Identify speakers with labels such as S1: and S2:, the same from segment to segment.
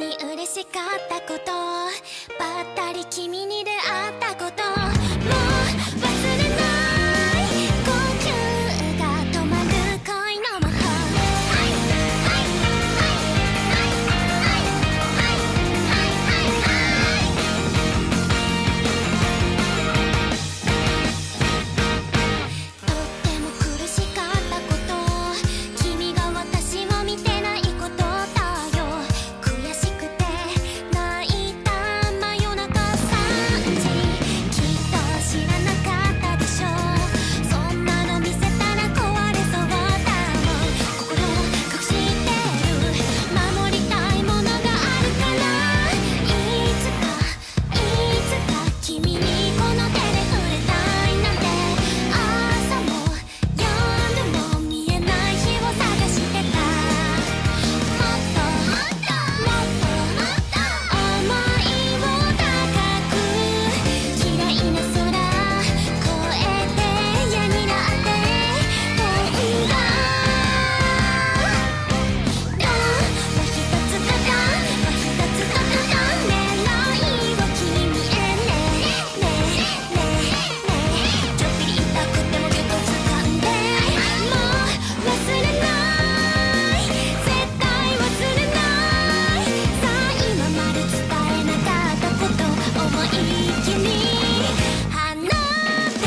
S1: に嬉しかったこと、ばったり君に出会ったこと、もう忘れない呼吸が止まる恋の魔法。とっても苦しかったこと、君が私を見てないことだよ。悔しくて泣いた真夜中3時、きっと知らなかったでしょ。そんなの見せたら壊れそうだもん。心隠してる守りたいものがあるから、いつか君にこの手で触れたいなんて、朝も夜も見えない日を探してた。もっともっと思いを高く、嫌いな空越えて嫌になって飛んだ。どうは一つとだは一つとだ狙いを君見えねちょっぴり痛くてもぎゅっと掴んで、もう忘れない絶対忘れない。さあ今まで伝えなかったこと思いっきり放って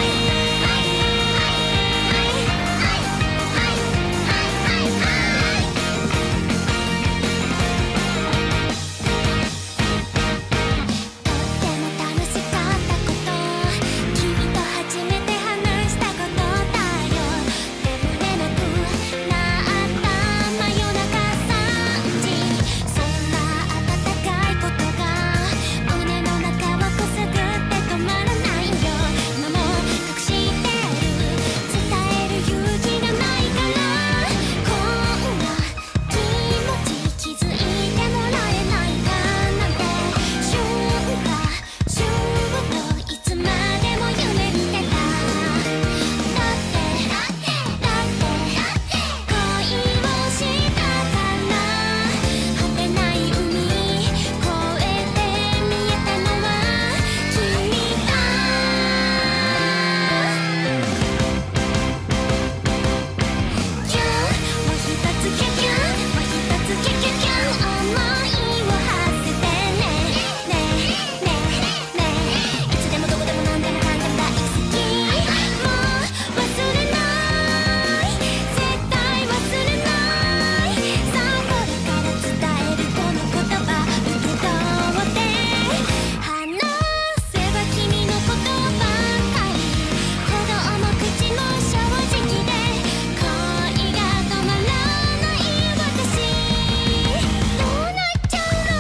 S1: とっても楽しかったこと、君と初めて話したことだよ。眠れなくなった真夜中3時、そんな温かいことが胸の中をくすぐって止まらないよ。今も隠してる伝える勇気がないから、こんな気持ち気づいてもらえないかなんて、シュンといつまでも夢見てた。だって恋をしたから果てない海越えて見えたのは君だ。キュンもう一つキュキュンもう一つキュキュキュン、思いを馳せてねいつでもどこでも何でもかんでも大好き。もう忘れない絶対忘れない。さあこれから伝えるこの言葉受け取って、話せば君のことばかりほど重口も正直で、恋が止まらない私どうなっちゃうの。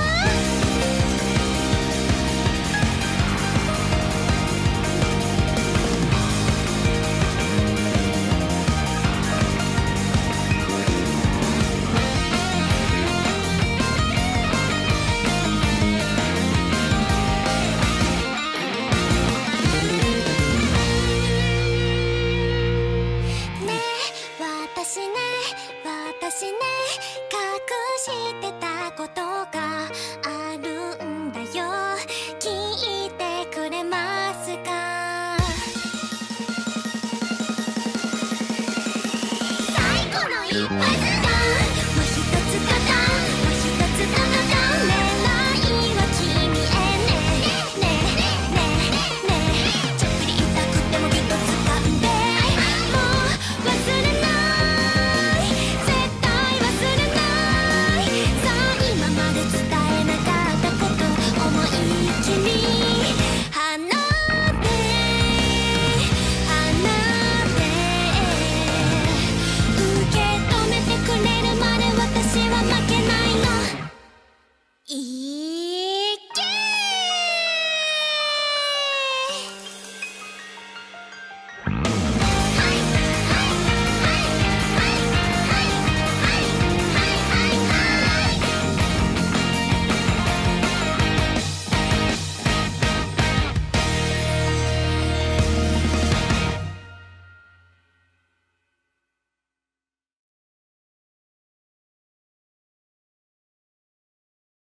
S1: ねえ私ね隠してたことがあ